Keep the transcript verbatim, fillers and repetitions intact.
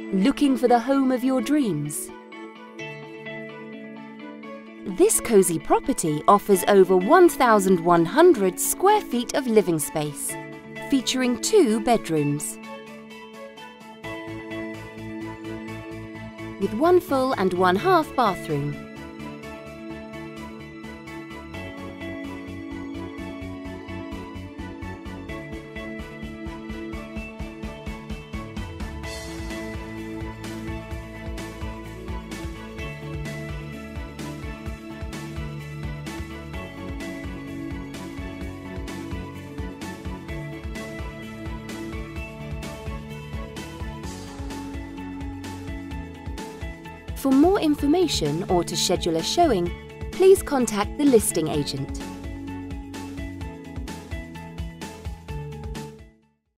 Looking for the home of your dreams? This cosy property offers over one thousand one hundred square feet of living space, featuring two bedrooms, with one full and one half bathroom. For more information or to schedule a showing, please contact the listing agent.